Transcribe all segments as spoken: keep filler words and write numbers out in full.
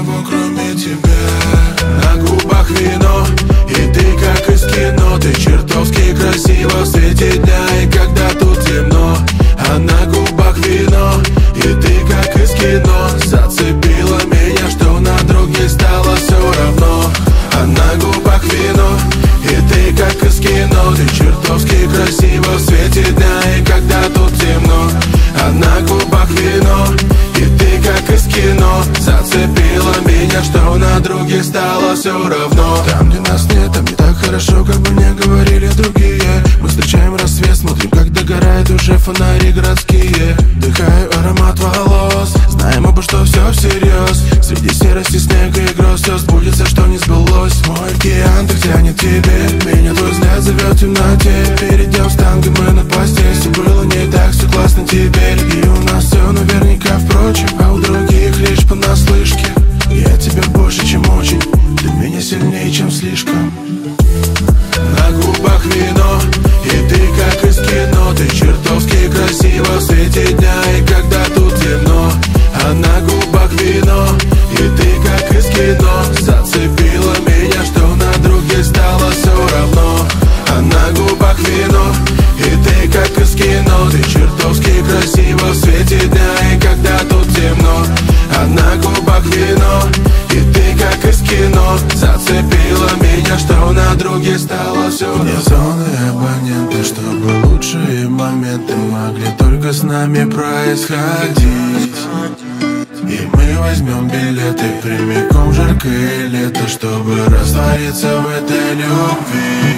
никого кроме тебя. На губах вино, и ты как из кино. Ты чертовски красива в свете дня, и когда тут темно. А на губах вино, и ты как из кино. Зацепила меня, что на других стало все равно. А на губах вино, и ты как из кино. Ты чертовски красива в свете дня, и когда тут темно. А на губах вино, и ты как из кино. Зацепила меня, что на других стало все равно. Там, где нас нет, там не так хорошо, как бы мне говорили другие. Мы встречаем рассвет, смотрим, как догорают уже фонари городские. Вдыхаю аромат волос, знаем оба, что все всерьез. Среди серости, снега и гроз все сбудется, что не сбылось. Мой океан так тянет тебе, меня твой взгляд зовет в темноте. Перейдем с танго мы на постель, все было не так, все классно теперь. И у нас все наверняка впрочем, а у других лишь понаслышке. Я тебя больше, чем очень, ты меня сильнее, чем слишком. На губах вино, и ты как из кино. Ты чертовски красива в свете дня, и когда тут темно. А на губах вино, и ты как из кино. Зацепила меня, что на других стало все равно. А на губах вино, и ты как из кино. Ты чертовски красива в свете дня, и когда тут темно. А на губах вино, и ты как из кино. Зацепила меня, что на других стало все равно. Вне зоны абоненты, чтобы лучшие моменты могли только с нами происходить. И мы возьмем билеты прямиком в жаркое лето, чтобы раствориться в этой любви.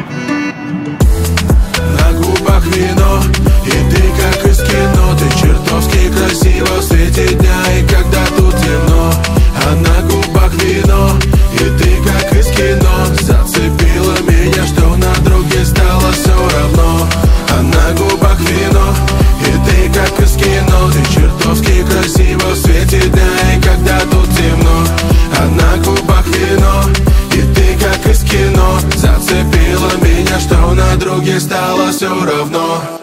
На губах вино, и ты как из кино. Ты чертовски красива в свете дня, и когда тут темно. А на губах вино, и ты как из кино. Зацепила меня, что на других стало все равно. А на губах вино, и ты как из кино. Ты чертовски красива в свете дня, и когда тут темно. А на губах вино, и ты как из кино. Зацепила меня, что на других стало все равно.